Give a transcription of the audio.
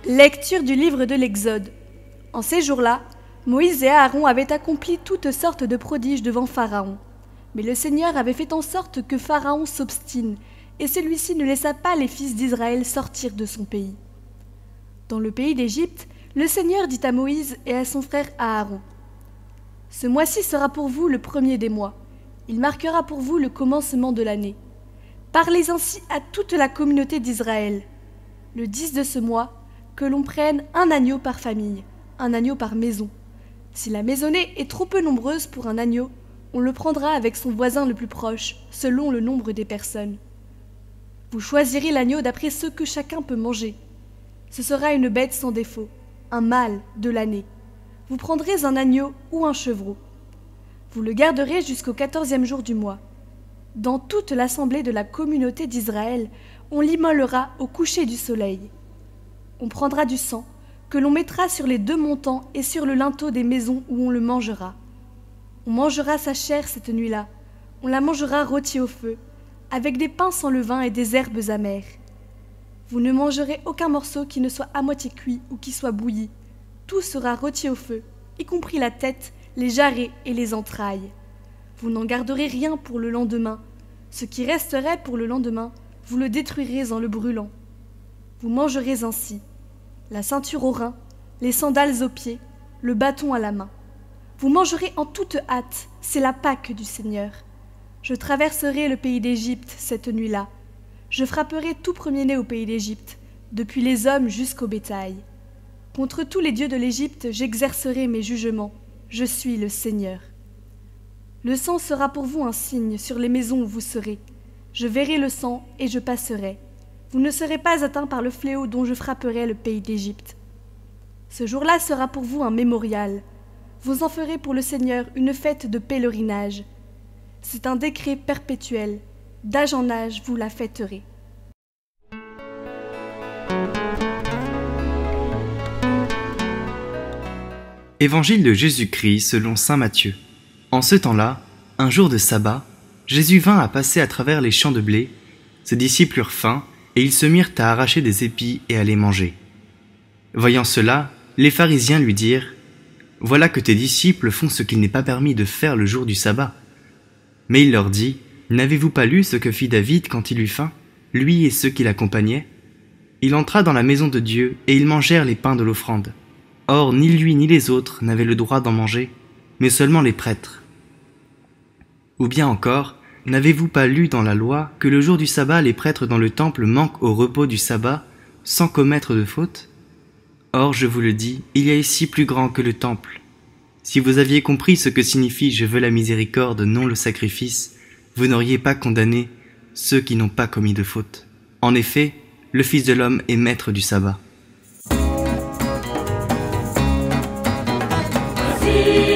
Lecture du livre de l'Exode. En ces jours-là, Moïse et Aaron avaient accompli toutes sortes de prodiges devant Pharaon. Mais le Seigneur avait fait en sorte que Pharaon s'obstine, et celui-ci ne laissa pas les fils d'Israël sortir de son pays. Dans le pays d'Égypte, le Seigneur dit à Moïse et à son frère Aaron : « Ce mois-ci sera pour vous le premier des mois. Il marquera pour vous le commencement de l'année. Parlez ainsi à toute la communauté d'Israël. Le 10 de ce mois, que l'on prenne un agneau par famille, un agneau par maison. Si la maisonnée est trop peu nombreuse pour un agneau, on le prendra avec son voisin le plus proche, selon le nombre des personnes. Vous choisirez l'agneau d'après ce que chacun peut manger. Ce sera une bête sans défaut, un mâle de l'année. Vous prendrez un agneau ou un chevreau. Vous le garderez jusqu'au 14e jour du mois. Dans toute l'assemblée de la communauté d'Israël, on l'immolera au coucher du soleil. On prendra du sang, que l'on mettra sur les 2 montants et sur le linteau des maisons où on le mangera. On mangera sa chair cette nuit-là. On la mangera rôtie au feu, avec des pains sans levain et des herbes amères. Vous ne mangerez aucun morceau qui ne soit à moitié cuit ou qui soit bouilli. Tout sera rôti au feu, y compris la tête, les jarrets et les entrailles. Vous n'en garderez rien pour le lendemain. Ce qui resterait pour le lendemain, vous le détruirez en le brûlant. Vous mangerez ainsi la ceinture au rein, les sandales aux pieds, le bâton à la main. Vous mangerez en toute hâte, c'est la Pâque du Seigneur. Je traverserai le pays d'Égypte cette nuit-là. Je frapperai tout premier-né au pays d'Égypte, depuis les hommes jusqu'au bétail. Contre tous les dieux de l'Égypte, j'exercerai mes jugements. Je suis le Seigneur. Le sang sera pour vous un signe sur les maisons où vous serez. Je verrai le sang et je passerai. Vous ne serez pas atteints par le fléau dont je frapperai le pays d'Égypte. Ce jour-là sera pour vous un mémorial. Vous en ferez pour le Seigneur une fête de pèlerinage. C'est un décret perpétuel. D'âge en âge, vous la fêterez. Évangile de Jésus-Christ selon saint Matthieu. En ce temps-là, un jour de sabbat, Jésus vint à passer à travers les champs de blé. Ses disciples eurent faim, et ils se mirent à arracher des épis et à les manger. Voyant cela, les pharisiens lui dirent : « Voilà que tes disciples font ce qu'il n'est pas permis de faire le jour du sabbat. » Mais il leur dit : « N'avez-vous pas lu ce que fit David quand il eut faim, lui et ceux qui l'accompagnaient ? Il entra dans la maison de Dieu, et ils mangèrent les pains de l'offrande. Or, ni lui ni les autres n'avaient le droit d'en manger, mais seulement les prêtres. Ou bien encore, n'avez-vous pas lu dans la loi que le jour du sabbat, les prêtres dans le temple manquent au repos du sabbat sans commettre de faute ? Or, je vous le dis, il y a ici plus grand que le temple. Si vous aviez compris ce que signifie « je veux la miséricorde, non le sacrifice », vous n'auriez pas condamné ceux qui n'ont pas commis de faute. En effet, le Fils de l'homme est maître du sabbat. Si